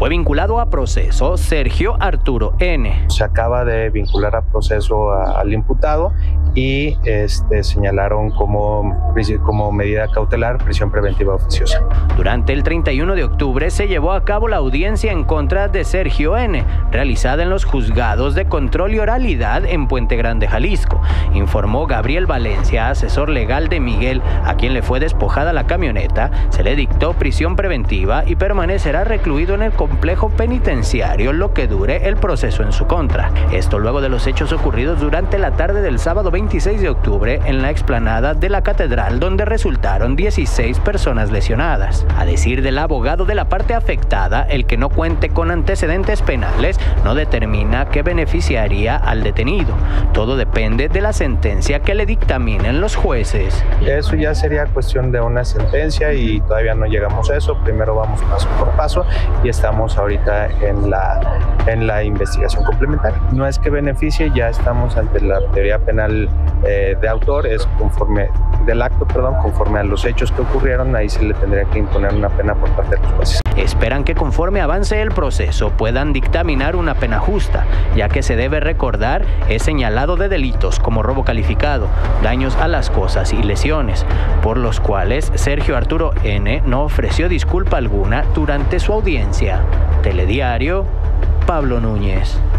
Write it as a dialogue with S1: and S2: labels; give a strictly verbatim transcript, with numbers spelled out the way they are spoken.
S1: Fue vinculado a proceso Sergio Arturo N.
S2: Se acaba de vincular a proceso a, al imputado y este, señalaron como, como medida cautelar prisión preventiva oficiosa.
S1: Durante el treinta y uno de octubre se llevó a cabo la audiencia en contra de Sergio N., realizada en los juzgados de control y oralidad en Puente Grande, Jalisco, informó Gabriel Valencia, asesor legal de Miguel, a quien le fue despojada la camioneta. Se le dictó prisión preventiva y permanecerá recluido en el complejo penitenciario lo que dure el proceso en su contra. Esto luego de los hechos ocurridos durante la tarde del sábado veintiséis de octubre en la explanada de la catedral, donde resultaron dieciséis personas lesionadas. A decir del abogado de la parte afectada, el que no cuente con antecedentes penales no determina que beneficiaría al detenido. Todo depende de la sentencia que le dictaminen los jueces.
S2: Eso ya sería cuestión de una sentencia y todavía no llegamos a eso. Primero vamos paso por paso y estamos ahorita en la, en la investigación complementaria. No es que beneficie, ya estamos ante la teoría penal eh, de autor, es conforme del acto, perdón, conforme a los hechos que ocurrieron, ahí se le tendría que imponer una pena por parte de los jueces.
S1: Esperan que conforme avance el proceso puedan dictaminar una pena justa, ya que se debe recordar es señalado de delitos como robo calificado, daños a las cosas y lesiones, por los cuales Sergio Arturo N. no ofreció disculpa alguna durante su audiencia. Telediario, Pablo Núñez.